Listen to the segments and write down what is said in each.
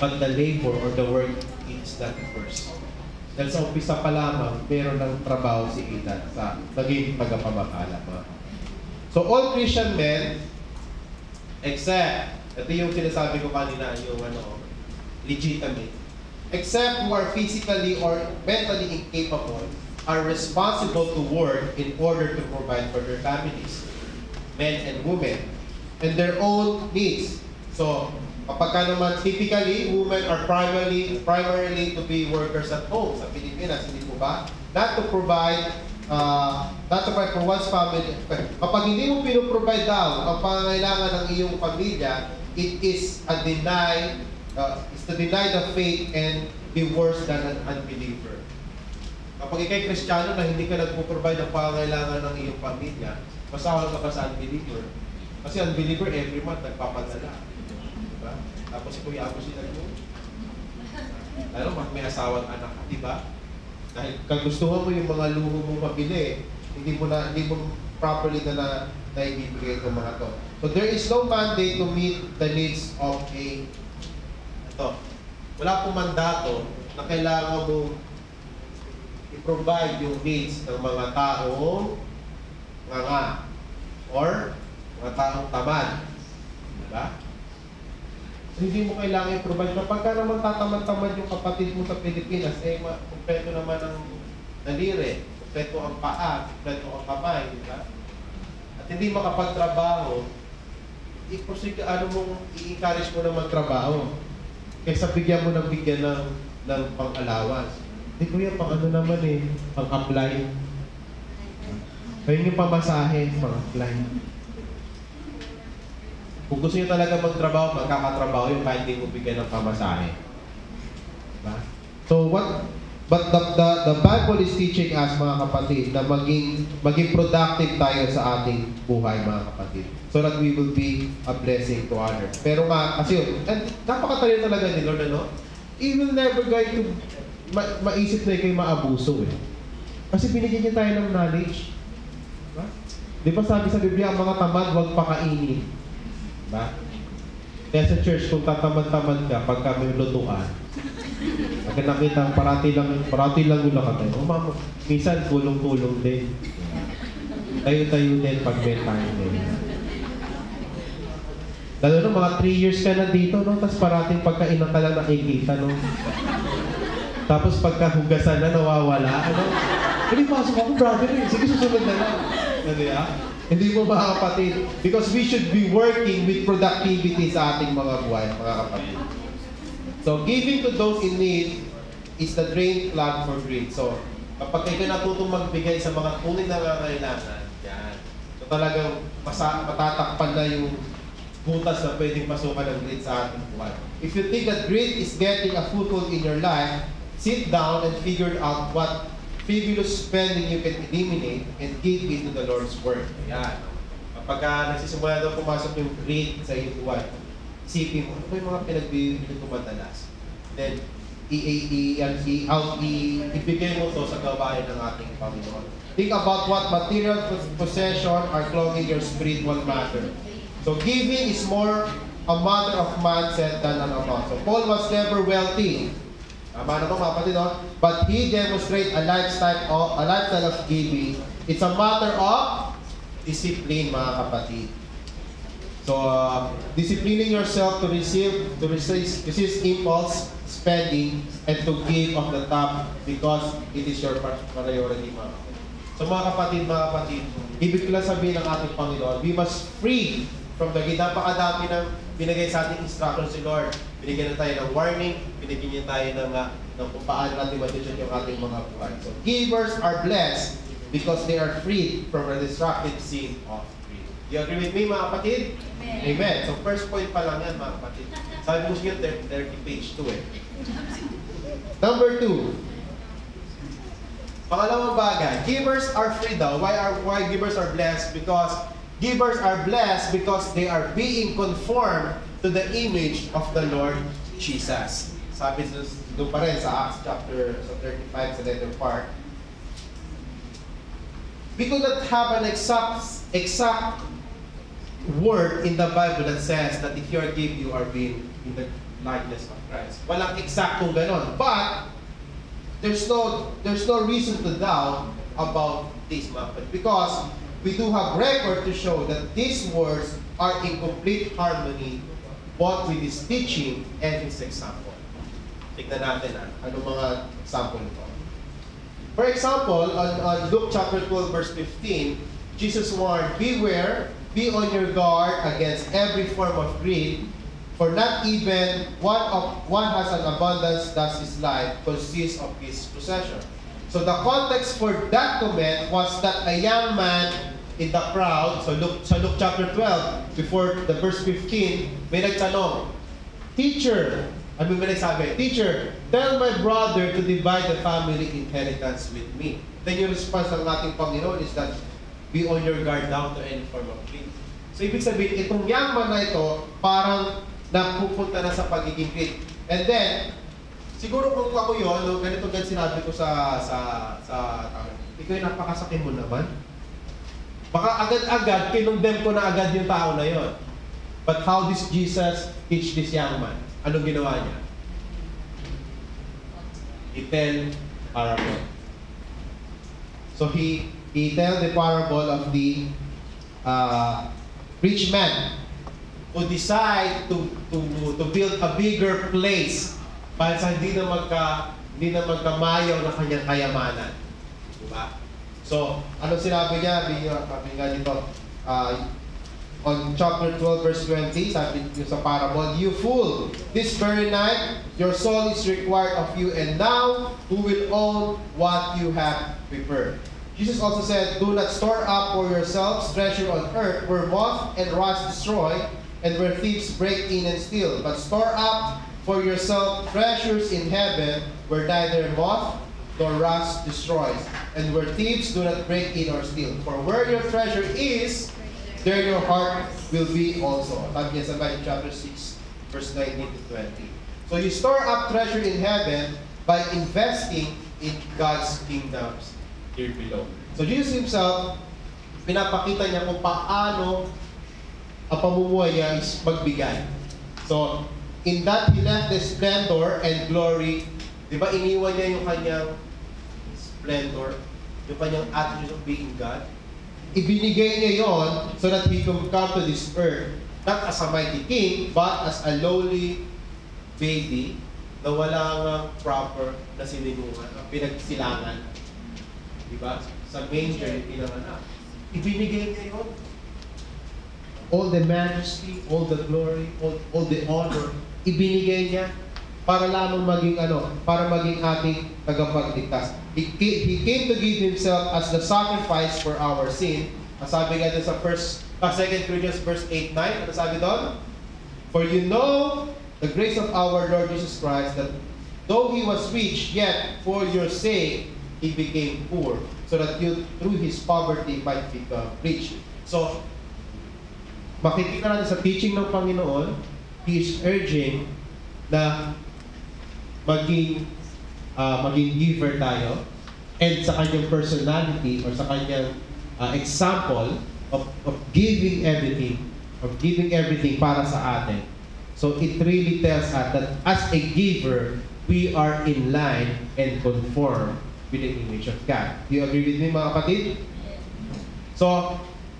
but the labor or the work is not first. Dahil sa umpisa pa lamang, meron ng trabaho si Ethan sa naging tagapamahala. So all Christian men, except, ito yung sinasabi ko kanina, yung legitimate, except who are physically or mentally incapable, are responsible to work in order to provide for their families, men and women, and their own needs. So, kapag ka naman, typically, women are primarily to be workers at home sa Pilipinas, hindi po ba? Not to provide for one's family. Kapag hindi mo pinoprovide daw ang pangangailangan ng iyong pamilya, it is a it's to deny the faith and be worse than an unbeliever. Kapag ikay Kristiyano na hindi ka nagpo-provide ng pangangailangan ng iyong pamilya, masawal ka pa sa unbeliever. Kasi unbeliever every month nagpapadala. Diba? Tapos kuya ako sila mo. Lalo pag may asawang anak, diba? Dahil kagustuhan mo yung mga luho mo mabili, hindi mo properly na naibibigay itong mga to. So there is no mandate to meet the needs of wala pong mandato na kailangan mo i-provide yung needs ng mga taong or mga taong tamad. Diba? So, hindi mo kailangan i-provide. Kapag ka naman tatamad-tamad yung kapatid mo sa Pilipinas, kumpleto naman ang daliri, kumpleto ang paa, kumpleto ang kamay, diba? At hindi makapagtrabaho, i-encourage mo na magtrabaho. Kaysa bigyan mo ng pang-allowance. Hindi kuya, pang-apply. Ayun yung pamasahe, pang-apply. Kung gusto nyo talaga magtrabaho, magkakatrabaho yung kahit hindi mo bigyan ng pamasahe. Diba? So but the Bible is teaching us, mga kapatid, na maging productive tayo sa ating buhay, mga kapatid. So that we will be a blessing to others. Pero kasi napakatalino talaga ni Lord, He will never going to maisip na kayo maabuso Kasi binigyan niya tayo ng knowledge. Diba? Di ba sabi sa Biblia, ang mga tamad, huwag pakainin. Diba? Kaya sa church, kung tatamad-tamad ka, pagka may lutuan, pag nakita, parati lang yung lakatay. Minsan, tulong-tulong din. Tayo-tayo din pag may time din. Lalo na, mga 3 years ka na dito, Tapos parating pagkainan ka lang nakikita, Tapos pagkahugasan na, nawawala, Hindi, pasok ako, brother, Sige, susunod na lang. Hindi mo, mga kapatid. Because we should be working with productivity sa ating mga buhay, mga kapatid. So, giving to those in need is the drain plug for greed. So, kapag kayo natutong magbigay sa mga tunay na nangangailangan, yan. So, talagang matatakpan na yung butas na pwedeng pasukan ng greed sa ating buhay. If you think that greed is getting a foothold in your life, sit down and figure out what frivolous spending you can eliminate and give into the Lord's work. Yan. Kapag nagsisimula daw pumasok yung greed sa iyong buhay, isipin mo, ano ba yung mga pinagbibili ko madalas? Then, ibigay mo to sa gawain ng ating Panginoon. Think about what material possession are clogging your spiritual matter. So, giving is more a matter of mindset than an amount. So, Paul was never wealthy. Tama na po, mga kapatid, But he demonstrated a lifestyle of giving. It's a matter of discipline, mga kapatid. So, disciplining yourself to resist impulse spending and to give of the top because it is your priority, mga kapatid. So, mga kapatid, ibig lang sabihin ng ating Panginoon, we must free from the greed. Napakadami ng binigay sa ating instruction si Lord. Binigyan na tayo ng warning, binigyan niya tayo ng kung paano natin matutun yung ating mga buhay. So, givers are blessed because they are freed from the destructive sin of greed. Do you agree with me, mga kapatid? Amen. So, first point pa lang yan, mga kapatid. Sabi mo siya, 30 page 2 Number 2. Pangalawang bagay, givers are free daw. Why givers are blessed? Because givers are blessed because they are being conformed to the image of the Lord Jesus. Sabi doon pa rin sa Acts chapter 35 sa letter part. We could not have an exact word in the Bible that says that if you are giving, you are being in the likeness of Christ. Walang eksaktong ganon. But, there's no reason to doubt about this, because we do have record to show that these words are in complete harmony both with his teaching and his example. Tignan natin ano mga example nito. For example, on Luke chapter 12 verse 15, Jesus warned, "Beware, be on your guard against every form of greed, for not even one has an abundance does his life consist of his possession." So the context for that comment was that a young man in the crowd, so Luke chapter 12, before the verse 15, may nagtanong, "Teacher," ano may nagsabi? "Teacher, tell my brother to divide the family inheritance with me." Then yung response ng ating Panginoon is that, "Be on your guard down to any form of greed." So ibig sabihin, itong young man na ito, parang napupunta na sa pagiging greed. And then, siguro kung ako yun, no, ganito sinabi ko sa ikaw yung napakasakit mo naman. Baka agad-agad, kinundem ko na agad yung tao na yon. But how does Jesus teach this young man? Anong ginawa niya? He tell parable. So he tell the parable of the rich man who decide to build a bigger place para sa hindi na magkamayaw na kanyang kayamanan. Diba? So, ano sinabi niya? Sabi nga dito, on chapter 12 verse 20, sabi niyo sa parable, "You fool, this very night your soul is required of you, and now who will own what you have prepared?" Jesus also said, "Do not store up for yourselves treasure on earth, where moth and rust destroy, and where thieves break in and steal. But store up for yourself treasures in heaven, where neither moth nor rust destroys, and where thieves do not break in or steal. For where your treasure is, there your heart will be also." Sabi niya sa Matthew chapter 6, verse 19 to 20. So you store up treasure in heaven by investing in God's kingdoms here below. So Jesus himself, pinapakita niya kung paano ang pamumuhay niya is magbigay. So, in that he left the splendor and glory. Di ba iniwan niya yung kanyang splendor, yung kanyang attributes of being God? Ibinigay niya yon so that he can come to this earth, not as a mighty king, but as a lowly baby na walang proper na sinigungan, pinagsilangan. Diba? Sa manger, yung pinanganak. Ibinigay niya yon. All the majesty, all the glory, all the honor, ibinigay niya para lamang maging para maging ating tagapagligtas. He came to give himself as the sacrifice for our sin. Sabi nga dun sa 2 Corinthians verse 8-9, ano sabi doon? "For you know the grace of our Lord Jesus Christ, that though he was rich, yet for your sake he became poor, so that you through his poverty might become rich." So, makikita natin sa teaching ng Panginoon, he is urging na maging giver tayo, and sa kanyang personality or sa kanyang example of giving everything para sa atin. So it really tells us that as a giver, we are in line and conform with the image of God. Do you agree with me, mga kapatid? So,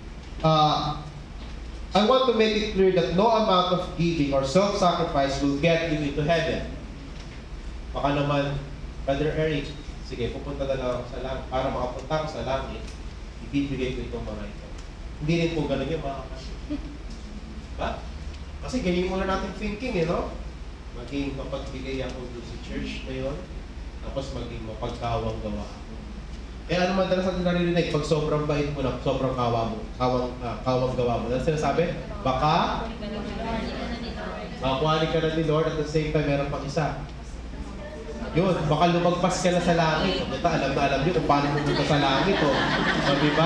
I want to make it clear that no amount of giving or self-sacrifice will get you into heaven. Baka naman, Brother Eric, sige, pupunta na lang ako sa langit. Para makapunta ako sa langit, ibibigay ko itong mga ito. Hindi rin po ganun yung mga kapatid. Diba? Kasi ganyan muna natin thinking, no? Maging mapagbigay ako doon sa church ngayon, tapos maging mapagkawang gawa ako. Kaya ano madalas natin naririnig, pag sobrang bait mo na, sobrang kawang gawa mo. Ano sinasabi? Baka makuhanin ka na ni Lord, at the same time, meron pang isa. Yun, baka lumagpas ka na sa langit. Alam niyo kung paano pumunta sa langit. So, diba?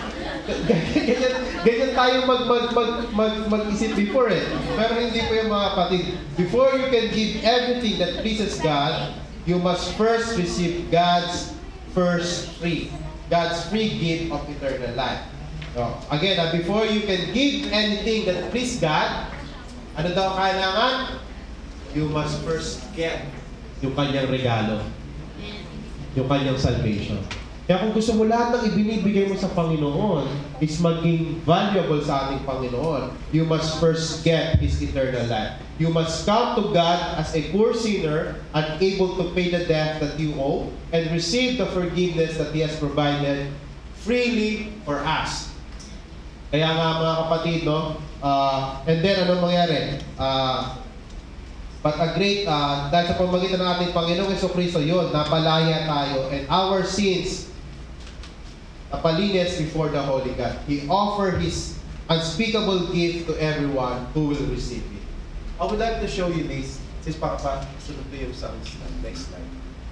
Ganyan tayo mag-isip before Pero hindi po yung mga kapatid. Before you can give everything that pleases God, you must first receive God's free gift of eternal life. So, again, before you can give anything that pleases God, ano daw kailangan? you must first get yung kanyang regalo. Yung kanyang salvation. Kaya kung gusto mo lahat ng ibinibigay mo sa Panginoon is maging valuable sa ating Panginoon, you must first get His eternal life. You must come to God as a poor sinner, unable to pay the debt that you owe, and receive the forgiveness that He has provided freely for us. Kaya nga mga kapatid, no? And then, anong mangyari? But a great, dahil sa pamagitan ng ating Panginoong Jesucristo, yun, napalaya tayo, and our sins, napalinis before the Holy God. He offered His unspeakable gift to everyone who will receive it. I would like to show you this. Sis, sunod ko yung next slide.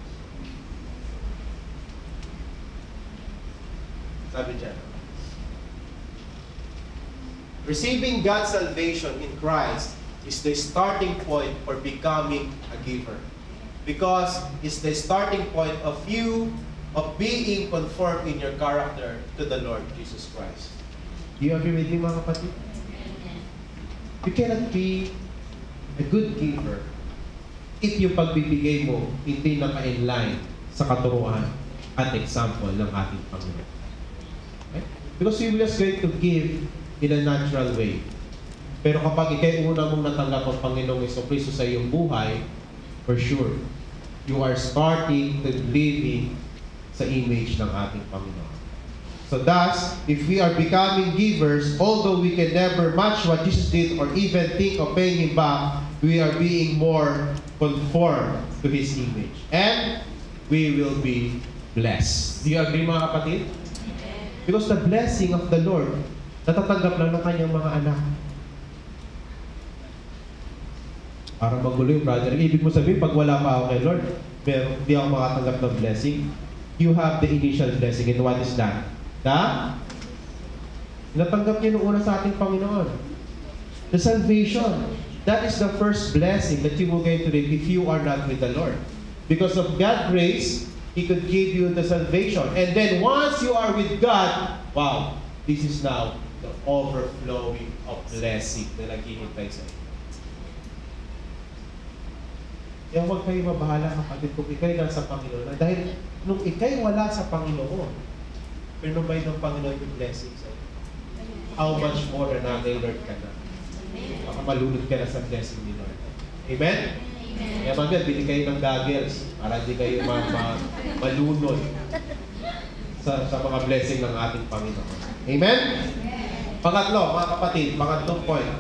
Sabi dyan, receiving God's salvation in Christ is the starting point for becoming a giver. Because it's the starting point of you, of being conformed in your character to the Lord Jesus Christ. Do you agree with me, mga kapatid? You cannot be a good giver if yung pagbibigay mo hindi naka-inline sa katuruan at example ng ating Panginoon. Okay? Because we will just going to give in a natural way. Pero kapag ikay una mong natanggap ang Panginoong Jesucristo sa iyong buhay, for sure, you are starting to living sa image ng ating Panginoon. So thus, if we are becoming givers, although we can never match what Jesus did or even think of paying Him back, we are being more conformed to His image. And we will be blessed. Do you agree, mga kapatid? Because the blessing of the Lord, natatanggap lang ng kanyang mga anak. Para magulo yung brother. Ibig mo sabihin, pag wala pa ako kay Lord, pero hindi ako makatanggap ng blessing. You have the initial blessing. And what is that? Natanggap niyo nung una sa ating Panginoon. The salvation. That is the first blessing that you will get to reap if you are not with the Lord. Because of God's grace, He could give you the salvation. And then once you are with God, wow, this is now the overflowing of blessing na naghihintay sa iyo. Kaya huwag kayo mabahala, kapatid, kung ikay nasa Panginoon. Dahil nung ikay wala sa Panginoon, pinubay ng Panginoon yung blessing sa iyo. How much more na nag-alert ka na? Baka malunod ka na sa blessing ni Lord. Amen? Kaya mamaya, bili kayo ng goggles para hindi kayo malunod sa mga blessing ng ating Panginoon. Amen? Pangatlo, mga kapatid, pangatlong point.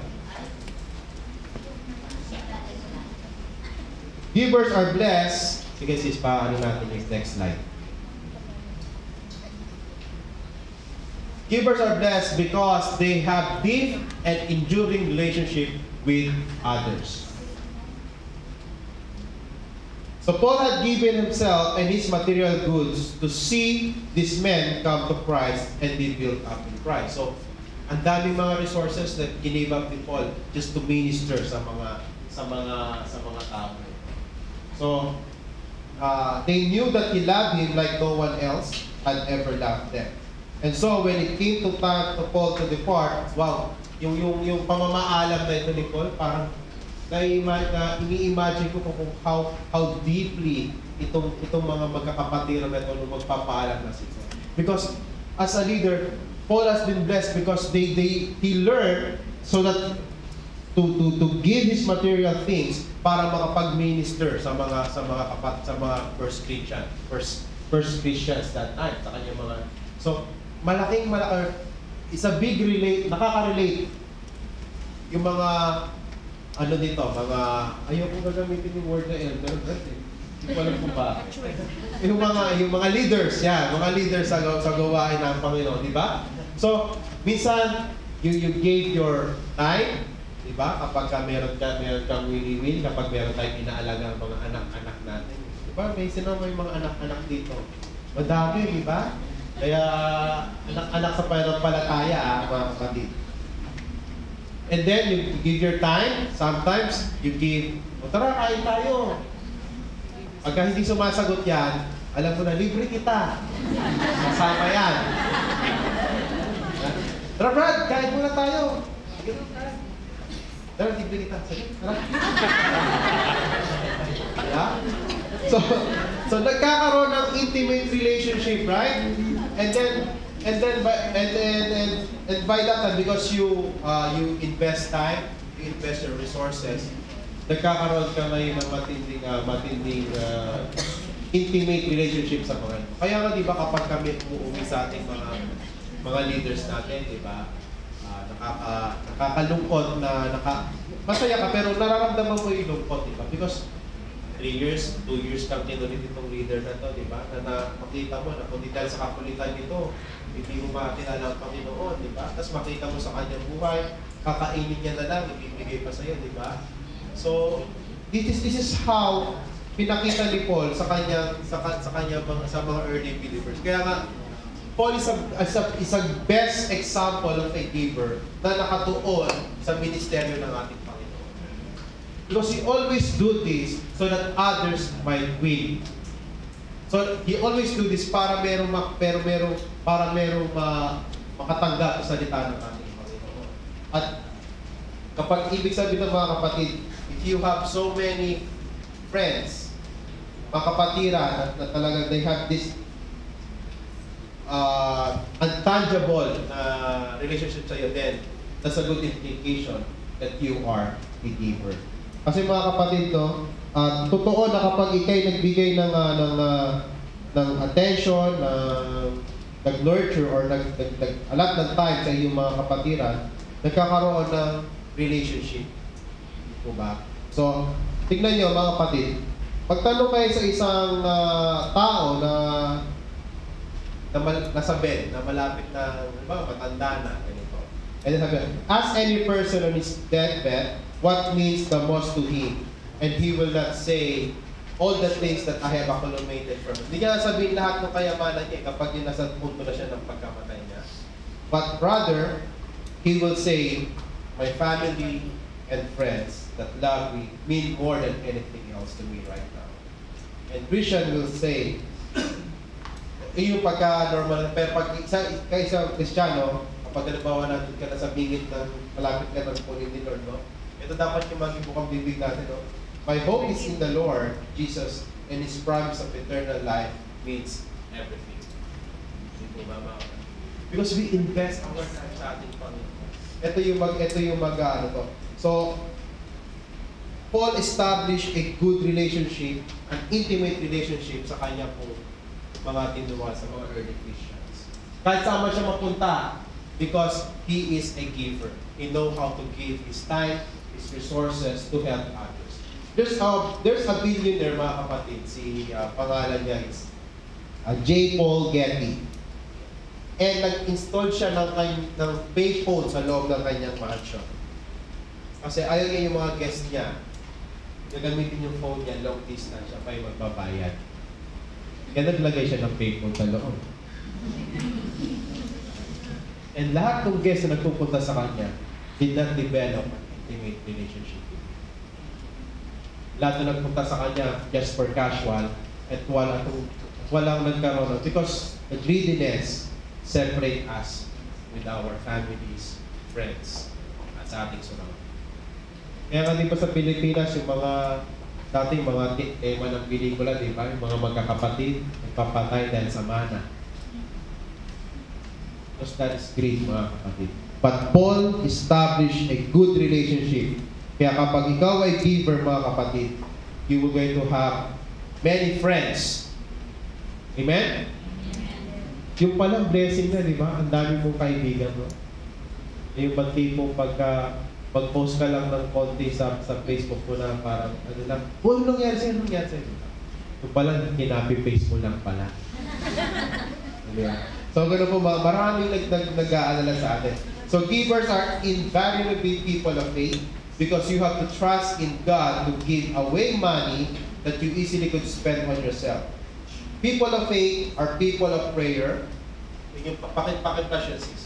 Givers are blessed. Sige sis, paano natin yung next slide. Givers are blessed because they have deep and enduring relationship with others. So Paul had given himself and his material goods to see these men come to Christ and be built up in Christ. So, ang daming mga resources that gave up ni Paul just to minister sa mga tao. So, they knew that he loved him like no one else had ever loved them. And so, when it came to time to Paul to depart, wow, yung pamamaalam na ito ni Paul, parang ini-imagine ko kung how deeply itong mga magkakapatid na ito nung magpapaalam na si Paul. Because as a leader, Paul has been blessed because he learned so that to give his material things para makapag-minister sa mga first Christians that time, sa kanyang mga. So, it's a big nakaka-relate yung mga ayoko gagamitin yung word na elder, hindi ko alam kung ba. Yung mga leaders, mga leaders sa gawain ng Panginoon, di ba? So, minsan, you gave your time, di ba? Kapag meron kang wili-wili, kapag meron tayong inaalaga ng mga anak-anak natin. Di ba? May mga anak-anak dito. Madami, di ba? Kaya, anak-anak sa pananampalataya, mga kapatid. And then, you give your time. Sometimes, you give, tara, kain tayo. Pagka hindi sumasagot yan, alam ko na, libre kita. Kasama yan. Tara, Brad, kain muna tayo. Tara, libre kita. Sige, tara. So, so nagkakaroon ng intimate relationship, right? And by that time, because you invest time, you invest your resources, nagkakaroon ka ngayon ng matinding intimate relationship sa mga ito. Kaya nga, di ba, kapag kami umuwi sa ating mga leaders natin, di ba, nakakalungkot na masaya ka, pero nararamdaman mo yung lungkot, di ba? Because 3 years, 2 years kang tinulit itong leader na to, di ba? Na makita mo na kung dahil sa kakulitan nito, hindi mo makakilala ang Panginoon, di ba? Tapos makita mo sa kanyang buhay, kakainin niya na lang, ibibigay pa sa'yo, di ba? So, this is how pinakita ni Paul sa mga early believers. Kaya nga, Paul is a best example of a giver na nakatuon sa ministeryo ng ating Panginoon. Because he always do this so that others might win. So he always do this para merong makatanggap sa salita ng ating Panginoon. At kapag ibig sabihin ng mga kapatid, if you have so many friends, mga kapatira na talagang they have this intangible relationship sa iyo, then that's a good indication that you are a giver. Kasi mga kapatid, no, totoo na kapag ikay nagbigay ng attention, nag-nurture or nag-alat ng time sa iyong mga kapatiran, nagkakaroon ng relationship. Diba? So, tignan nyo mga kapatid, pagtanong kayo sa isang tao na nasa bed, na malapit na, matanda na, ganito. And then sabi, ask any person on his deathbed what means the most to him, and he will not say all the things that I have accumulated from him. Hindi niya sabihin lahat ng kayamanan niya kapag yung nasa punto na siya ng pagkamatay niya. But rather, he will say, my family and friends that love me mean more than anything else to me right now. And Christian will say, yung pagka-normal, pero pag isang Kristiyano, kapag halimbawa natin ka na sa bingit ng malapit ka ng punin ni Lord, no? Ito dapat yung maging bukang bibig natin, no? My hope is in the Lord, Jesus, and His promise of eternal life means everything. Because we invest our time sa ating Panginoon. Ito yung ano to. So, Paul established a good relationship, an intimate relationship sa kanya po mga tinuwa sa mga early Christians. Kahit saan man siya mapunta, because he is a giver. He knows how to give his time, his resources to help others. There's a billionaire, mga kapatid, pangalan niya is J. Paul Getty. And nag-install siya ng payphone sa loob ng kanyang mansion. Kasi ayaw niya yung mga guest niya, gagamitin yung phone niya, long distance, siya pa yung magbabayad. Kaya naglagay siya ng payphone sa loob. And lahat ng guests na nagpupunta sa kanya did not develop an intimate relationship. Lahat na nagpunta sa kanya just for casual at walang nagkaroon. Because the greediness separate us with our families, friends, at sa ating surrounding. Kaya nga di pa sa Pilipinas, yung mga dating mga tema ng pelikula, di ba? Yung mga magkakapatid, nagpapatay dahil sa mana. Because that is great, mga kapatid. But Paul established a good relationship. Kaya kapag ikaw ay giver, mga kapatid, you will going to have many friends. Amen? Yung palang blessing na, di ba? Ang dami mong kaibigan, no? Yung tipong pagka mag-post ka lang ng konti sa Facebook mo na parang, ano lang, anong nangyari sa'yo? Yung pala, kinapi-paste mo lang pala. So, gano'n po, maraming nag-aalala sa atin. So, givers are invariably people of faith because you have to trust in God to give away money that you easily could spend on yourself. People of faith are people of prayer. Yung pakit-pakit pa siya, sis.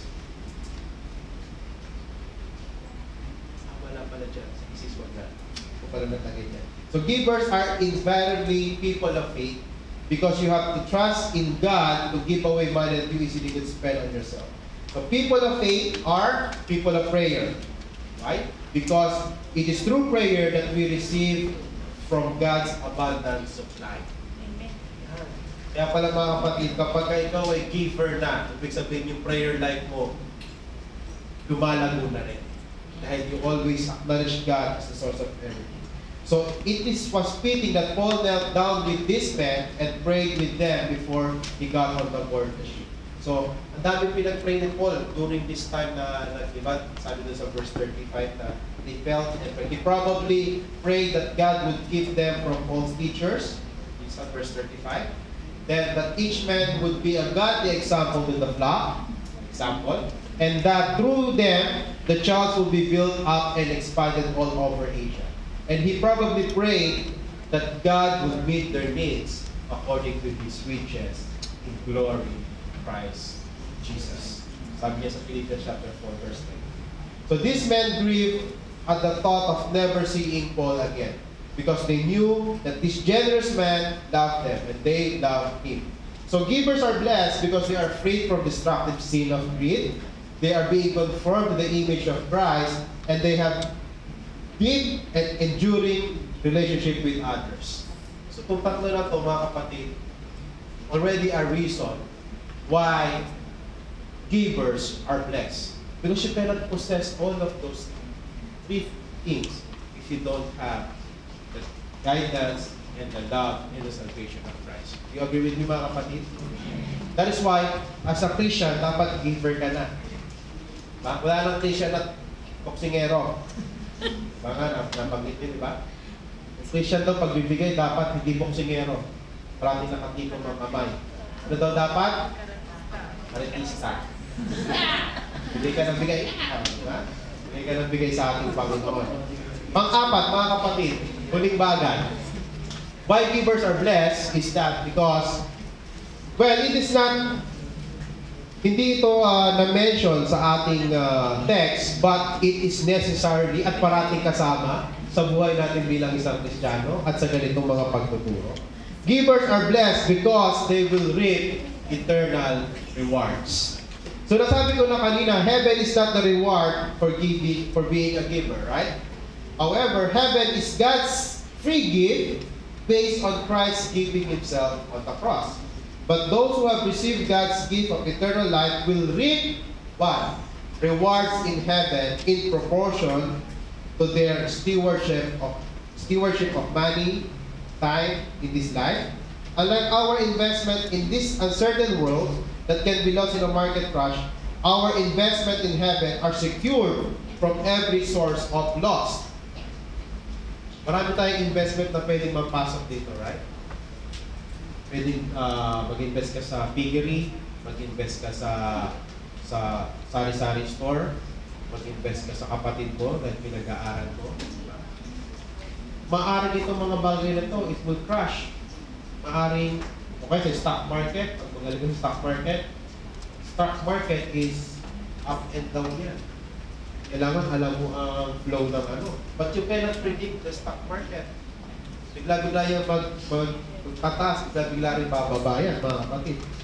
So givers are invariably people of faith because you have to trust in God to give away money that you easily could spend on yourself. So people of faith are people of prayer, right? Because it is through prayer that we receive from God's abundant supply. Amen. Yan. Kaya pala mga kapatid, kapag ikaw ay giver na, ibig sabihin yung prayer life mo, lumalago na rin. Dahil you always acknowledge God as the source of everything. So was fitting that Paul knelt down with this men and prayed with them before he got on the board the ship. So, ang dami pinag-pray ni Paul during this time na diba, sabi doon sa verse 35 na they felt and prayed. He probably prayed that God would keep them from false teachers. It's at verse 35. Then that each man would be a godly example to the flock. Example. And that through them, the church will be built up and expanded all over Asia. And he probably prayed that God would meet their needs according to His riches in glory, Christ Jesus. Sabi niya sa Philippians chapter 4, verse 9. So these men grieved at the thought of never seeing Paul again, because they knew that this generous man loved them and they loved him. So givers are blessed because they are freed from destructive sin of greed. They are being conformed to the image of Christ, and they have deep and enduring relationship with others. So itong tatlo na ito, mga kapatid, already a reason why givers are blessed. Because you cannot possess all of those three things if you don't have the guidance and the love and the salvation of Christ. You agree with me, mga kapatid? That is why, as a Christian, dapat giver ka na. Wala nang Christian at boksingero. Baka nabanggit din, di ba? Christian daw, pagbibigay, dapat hindi boksingero. Parating nakatipong ng kamay. Ano daw dapat? Aretista. Bigay ka ng bigay. Diba? Bigay ka ng bigay sa ating Panginoon. Pang-apat, mga kapatid, huling bagay. Why givers are blessed is that because, well, it is not, hindi ito na-mention sa ating text, but it is necessarily at parating kasama sa buhay natin bilang isang Kristiyano at sa ganitong mga pagtuturo. Givers are blessed because they will reap eternal rewards. So nasabi ko na kanina, heaven is not the reward for giving, for being a giver, right? However, heaven is God's free gift based on Christ giving Himself on the cross. But those who have received God's gift of eternal life will reap what? Rewards in heaven in proportion to their stewardship of money, time in this life. Unlike our investment in this uncertain world that can be lost in a market crash, our investment in heaven are secured from every source of loss. Marami tayong investment na pwedeng mapasok dito, right? Pwedeng mag-invest ka sa piggery, mag-invest ka sa sari-sari store, mag-invest ka sa kapatid mo dahil pinag-aaral mo. Maaring itong mga bagay na ito, it will crash. Maaring, okay, sa stock market, pag magaling sa stock market is up and down yan. Kailangan alam mo ang flow ng ano. But you cannot predict the stock market. Bigla-bigla yan magtataas, bigla-bigla rin bababa yan, mga kapatid.